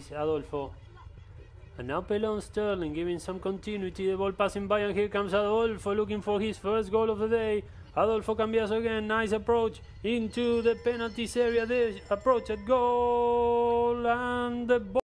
Nice, Adolfo. And now Pelon Stirling giving some continuity. The ball passing by, and here comes Adolfo looking for his first goal of the day. Adolfo Cambiaso again. Nice approach into the penalties area. There, approach at goal, and the ball